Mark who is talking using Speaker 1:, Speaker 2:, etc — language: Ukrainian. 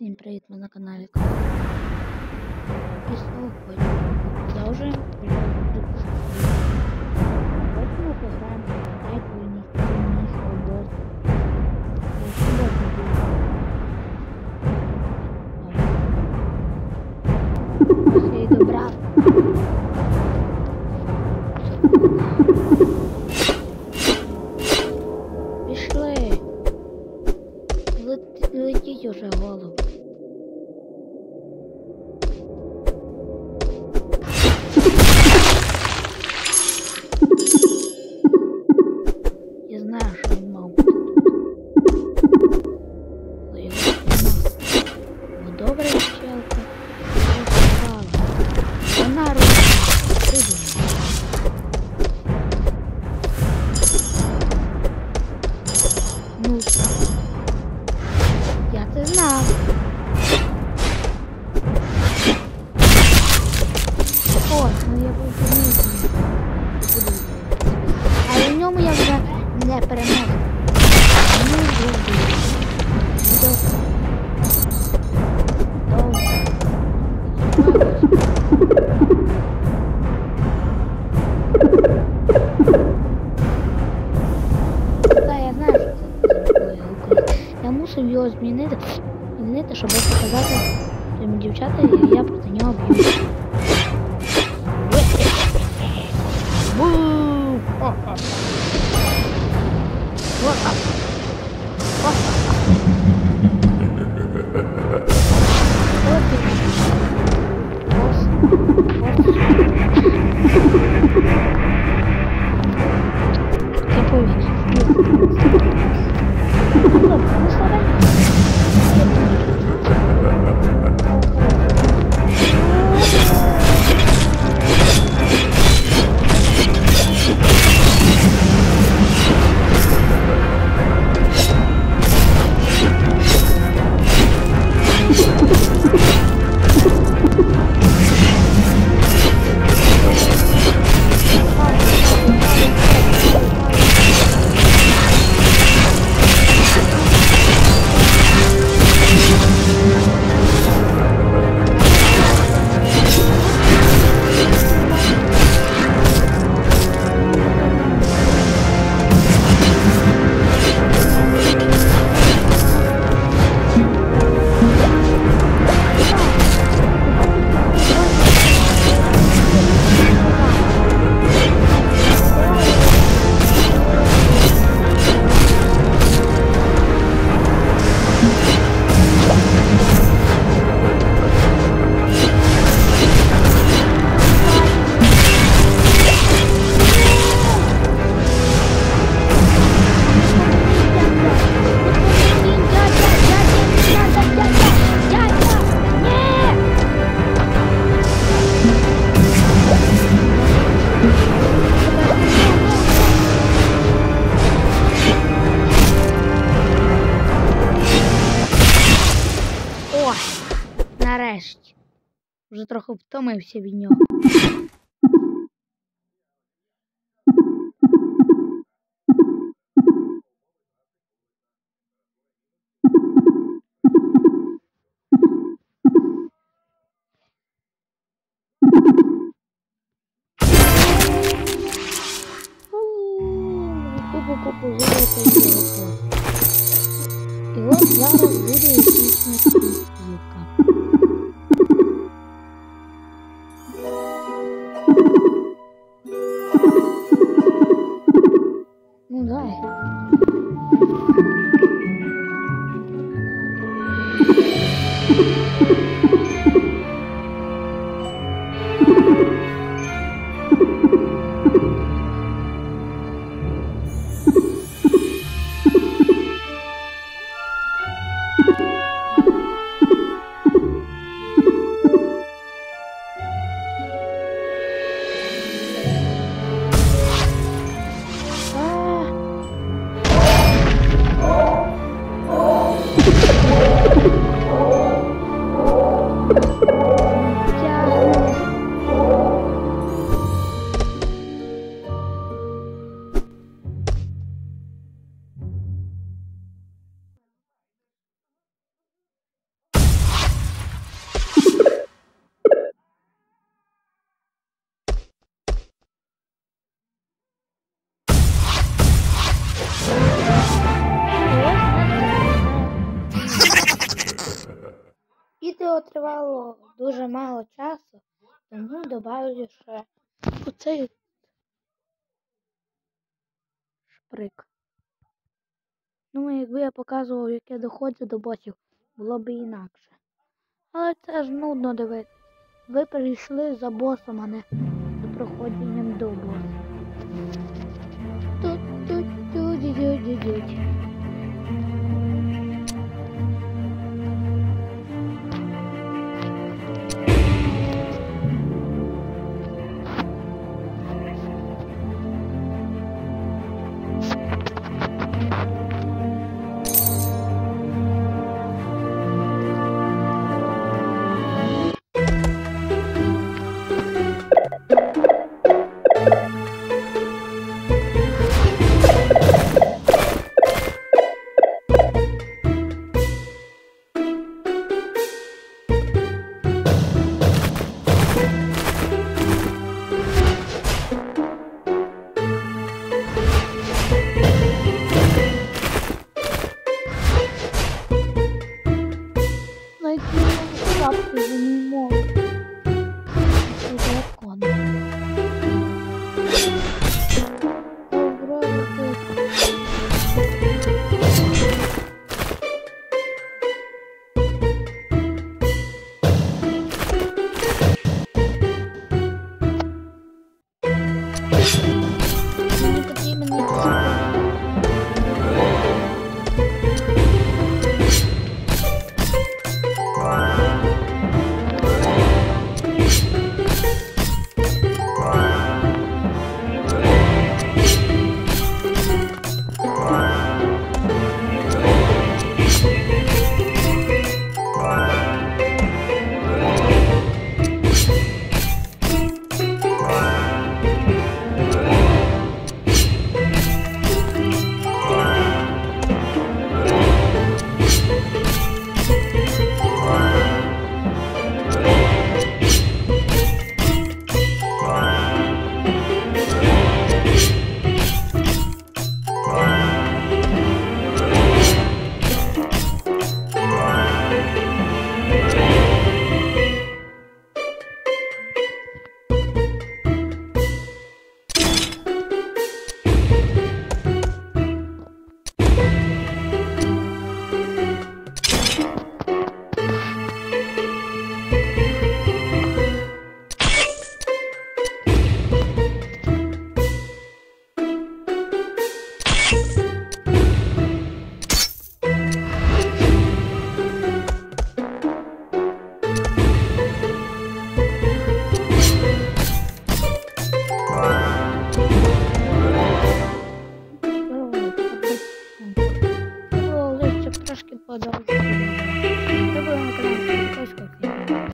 Speaker 1: Всім привіт, ми на каналі. І сьогодні продовжуємо приходити. Сьогодні ми пограємо в третю роботу. Ось я і добрав. Пішли. Летіть уже голову. Я знаю, що він мав бути тут. Але його нема. Ну добре, пчелка. Вона робить. Ну, я це знав. О, ну я був помітний. Але в ньому я вже не переможу. Ну, добре. Так, я знаю, що це. Я мусив його змінити, щоб показати цьому дівчата, і я проти нього б'ю. Нарешті. Вже трохи втомився від нього. Купу золота його. І от зараз буде епічна кінцівка. Ну давай. Відео тривало дуже мало часу, тому добавлю ще оцей шприк. Ну, якби я показував, як я доходжу до босів, було б інакше. Але це ж нудно дивитися. Ви прийшли за босом, а не за проходженням до боса. Тут-тут-тут-дю-дю-дю-дю. Найти шапку за ним.